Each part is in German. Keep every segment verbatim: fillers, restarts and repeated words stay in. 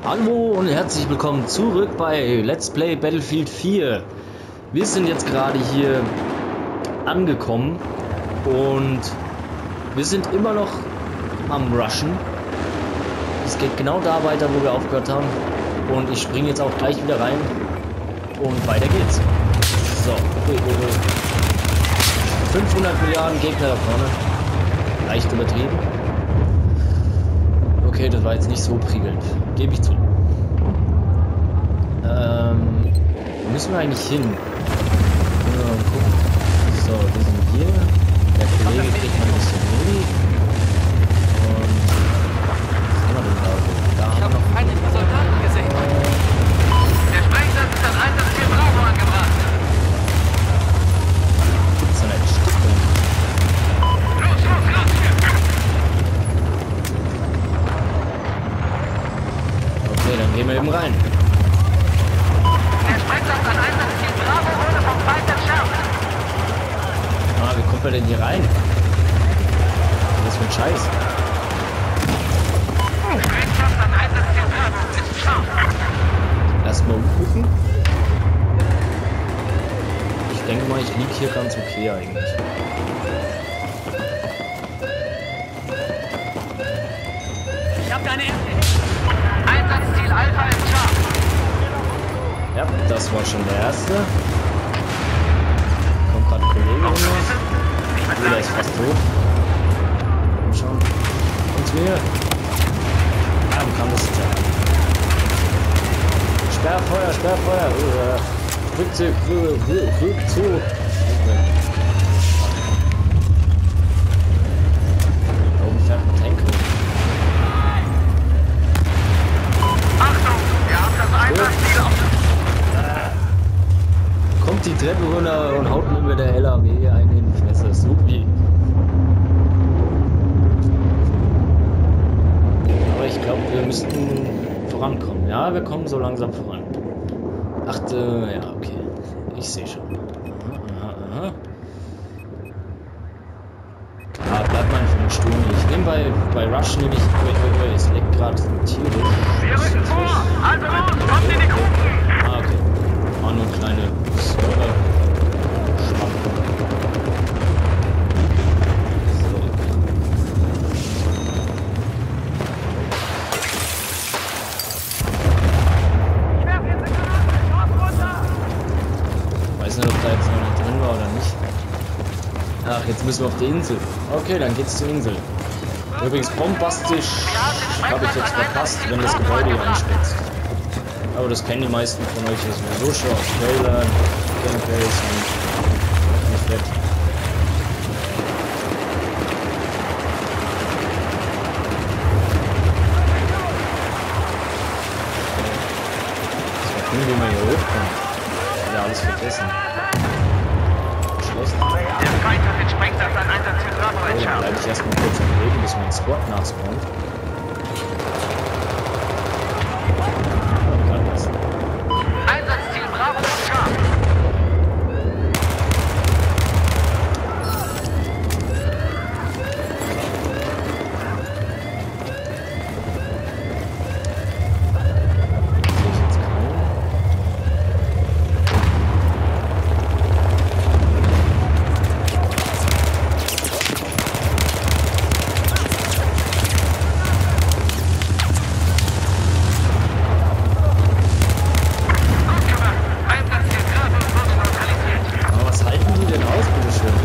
Hallo und herzlich willkommen zurück bei Let's Play Battlefield vier. Wir sind jetzt gerade hier angekommen und wir sind immer noch am Rushen. Es geht genau da weiter, wo wir aufgehört haben. Und ich springe jetzt auch gleich wieder rein und weiter geht's. So, fünfhundert Milliarden Gegner da vorne. Leicht übertrieben. Okay, das war jetzt nicht so prickelnd. Gebe ich zu. Ähm, wo müssen wir eigentlich hin? Mal gucken. So, wir sind hier. Der Kollege kriegt mal ein bisschen Mini. Und was haben wir denn da? Da ich habe noch keinen Soldaten gesehen. Der Sprengsatz ist an Einsatzziel Bravo angebracht. Gibt's da eine Stiftung? Los, los, los! Okay, dann gehen wir eben rein. Der Sprengsatz an Einsatzziel Bravo wurde vom Feind entschärft. Ah, wie kommt man denn hier rein? Was für ein Scheiß? Sprengsatz an Einsatzziel Bravo ist scharf. Erstmal umgucken. Ich denke mal, ich liege hier ganz okay eigentlich. Ich habe deine Einsatzziel Alpha ist scharf. Ja, das war schon der erste. Kommt gerade ein Kollege runter. Oh, der ist fast tot. Komm schon. Und zu mir. Ah, wo kam das jetzt her? Sperrfeuer, Sperrfeuer. Uh, Rückzug, Rückzug. Da oben fährt ein Tank hoch. Achtung, wir haben das Einsatzziel auf Kommt die Treppe runter und haut mir mit der L A W einen in die Fresse. Supi. Aber ich glaube, wir müssten vorankommen. Ja, wir kommen so langsam voran. Achte, ja, okay. Ich sehe schon. Aha, aha, aha. Ah, bleibt mal für eine Stunde. Ich nehme bei, bei Rush nehme ich. Ui, ui, ui, es leckt gerade tierisch. Wir rücken vor! Also los, kommt in die Gruppen! Ah, okay. War nur eine kleine Server. Schwamm. So. Weiß nicht, ob da jetzt noch nicht drin war oder nicht. Ach, jetzt müssen wir auf die Insel. Okay, dann geht's zur Insel. Übrigens bombastisch habe ich jetzt verpasst, wenn das Gebäude hier einstürzt. Aber das kennen die meisten von euch ja sowieso schon aus Trailern, Gameplays und nicht fett. Das war cool, wie man hier hochkommt. Ja, alles vergessen. Schlecht. Der Feind hat den Sprengsatz an Einsatzziel Bravo Oh, dann entschärft. bleibe ich erstmal kurz am Leben, bis mein Squad nachspawnt. Einsatzziel Bravo ist scharf. Sehe ich jetzt kaum. Einsatzziel Bravo wurde neutralisiert. Aber was halten die denn aus, bitteschön?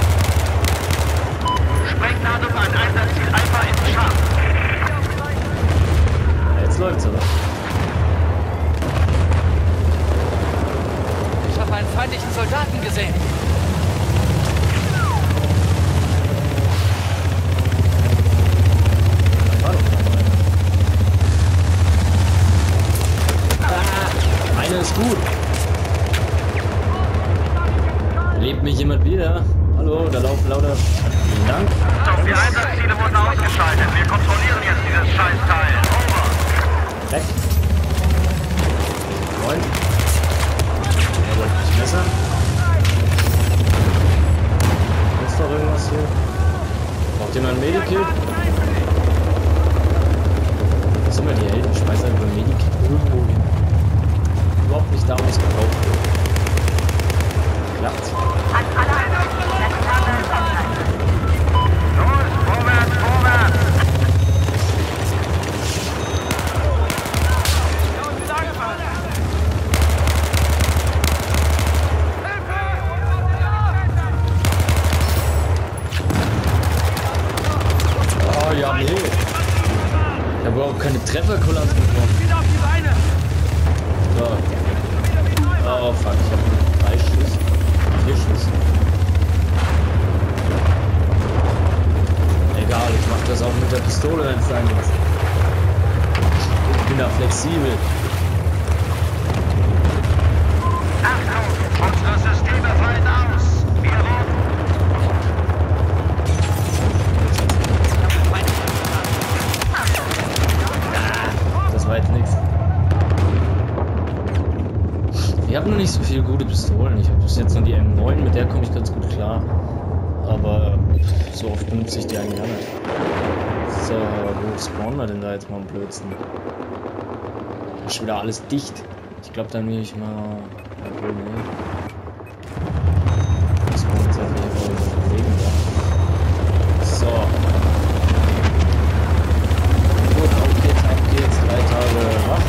Sprengladung an Einsatzziel Alpha ist scharf. Ja, jetzt läuft's aber. Ich habe einen feindlichen Soldaten gesehen. Warte mal. Ah, eine ist gut. Lebt mich jemand wieder? Hallo, da laufen lauter. Vielen Dank. Die Einsatzziele wurden ausgeschaltet. Wir kontrollieren jetzt dieses Scheißteil. Over. Weg. Moin. Er wollte mich messern. Ist doch irgendwas hier? Braucht jemand ein Medikit? Was sind wir die Helden? schmeiß einfach ein Medikit irgendwo hin. Überhaupt nicht da, wo es gebraucht wird. Klappt. Los, vorwärts, vorwärts! Oh ja, nee. Ich habe überhaupt keine Trefferkulanz bekommen. Wieder auf die Beine! So. Oh fuck, ich habe drei Schuss. Vier Schuss. Egal, ich mach das auch mit der Pistole, wenn es sein muss. Ich bin da flexibel. Achtung, unsere Systeme fallen aus! Wir roten! Das war jetzt nichts. Ich habe noch nicht so viele gute Pistolen. Ich habe bis jetzt nur die M neun, mit der komme ich ganz gut klar. Aber so oft benutze ich die eigentlich auch nicht. So, wo spawnen wir denn da jetzt mal am blödsten? Ist schon wieder alles dicht. Ich glaube, dann nehme ich mal. Obwohl, nee. Das kommt jetzt einfach hier überlegen, ja. So. Gut, auf geht's, ab geht's. Drei Tage wach.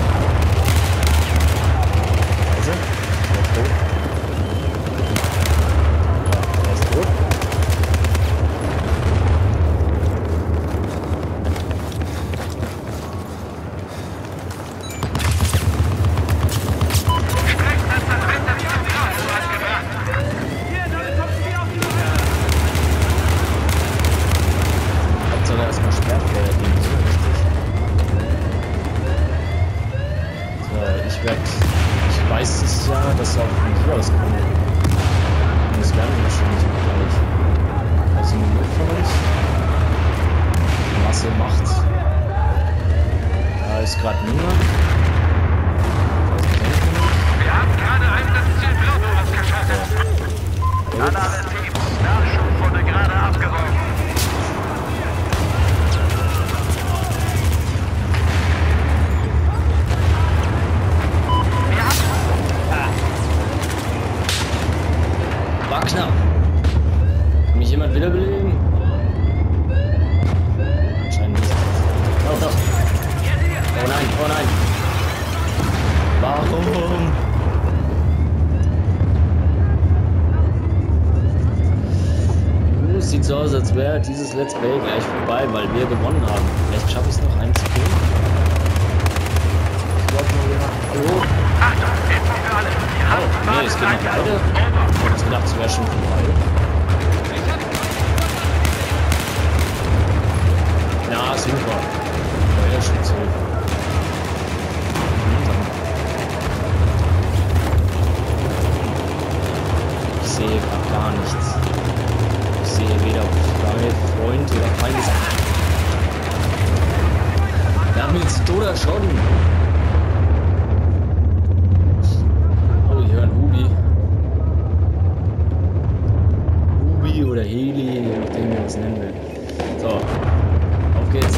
Also, der ist tot. Ja, der ist tot. Hauptsache erstmal Sperrfeuer geben, so richtig. So, ich werde. Ich weiß es ja, dass er auch von hier aus kommt. Und das werden wir wahrscheinlich auch gleich. Also nur von uns. Die Masse macht's. Da ist gerade niemand. Wir haben gerade ein Ziel Bravo ausgeschaltet. An alle Teams, Nachschub wurde gerade abgeworfen. War knapp. Kann mich jemand wiederbeleben? Anscheinend nicht. Oh doch. Oh nein, oh nein. Warum? Uh, es sieht so aus, als wäre dieses Let's Play gleich vorbei, weil wir gewonnen haben. Vielleicht schaffe ich es noch einen zu killen. Ich glaube nur wieder. Hallo? Achtung, Info für alle. Wir haben Oh, nee, es geht noch weiter. Ich hab jetzt gedacht, es wäre schon vorbei. Ja, super. Ja, schon so. Ich sehe gerade gar nichts. Ich sehe weder Freund oder Feind. Wir haben ihn zu Tode erschossen. Oh, ich höre einen Hubi. Hubi oder Heli, je nachdem, wie man es nennen will. So, auf geht's.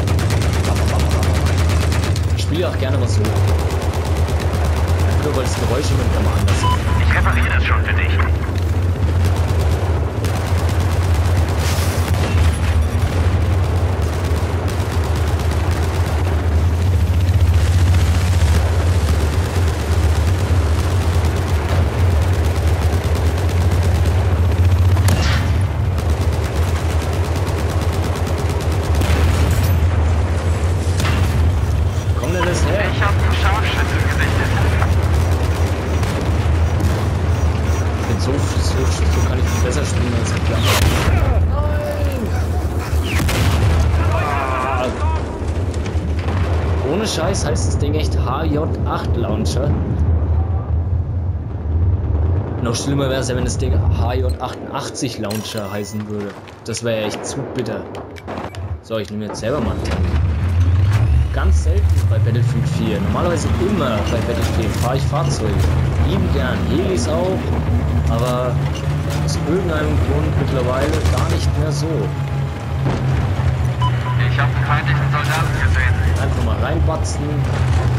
Ich spiele auch gerne was so. Nur weil das Geräusch immer wieder mal anders ist. Ich repariere das schon für dich. Komm denn das her? Ich habe einen Scharfschütze gesichtet. Ich bin so, so, so kann ich viel besser spielen als ich glaube. Nein! Ah. Ohne Scheiß heißt das Ding echt H J acht Launcher. Noch schlimmer wäre es ja, wenn das Ding H J achtundachtzig Launcher heißen würde. Das wäre ja echt zu bitter. So, ich nehme jetzt selber mal einen Tank. Ganz selten bei Battlefield vier. Normalerweise immer bei Battlefield fahre ich Fahrzeuge. Lieben gern. Helis auch. Aber aus irgendeinem Grund mittlerweile gar nicht mehr so. Ich habe einen feindlichen Soldaten gesehen. Einfach mal reinbatzen.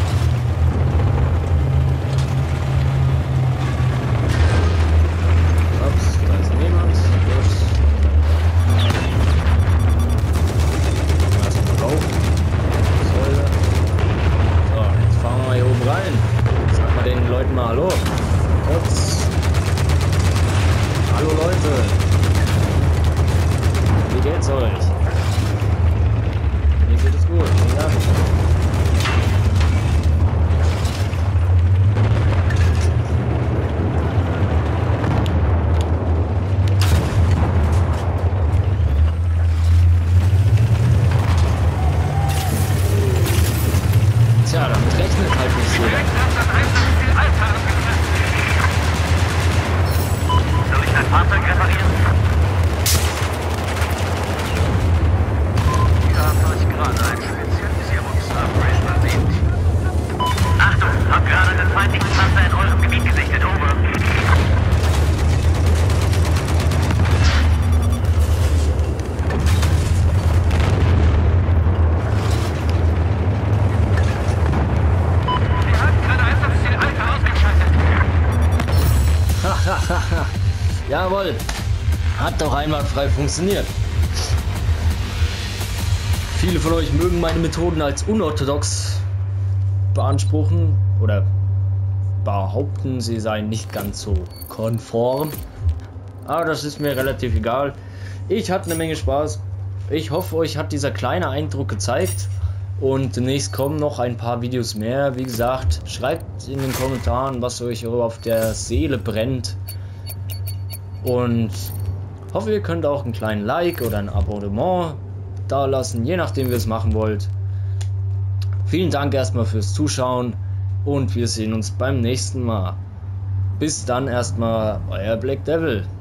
damit rechnet halt nicht jeder. Soll ich dein Fahrzeug reparieren? Ich habe euch gerade ein Spezialisierungs-Upgrade verlegt. Achtung, hab gerade einen feindlichen Panzer in eurem Gebiet gesichtet, over. Jawohl, hat doch einwandfrei funktioniert. Viele von euch mögen meine Methoden als unorthodox beanspruchen oder behaupten, sie seien nicht ganz so konform. Aber das ist mir relativ egal. Ich hatte eine Menge Spaß. Ich hoffe, euch hat dieser kleine Eindruck gezeigt. Und demnächst kommen noch ein paar Videos mehr. Wie gesagt, schreibt in den Kommentaren, was euch auf der Seele brennt. Und hoffe, ihr könnt auch einen kleinen Like oder ein Abonnement da lassen, je nachdem, wie ihr es machen wollt. Vielen Dank erstmal fürs Zuschauen und wir sehen uns beim nächsten Mal. Bis dann erstmal, euer Black Devil.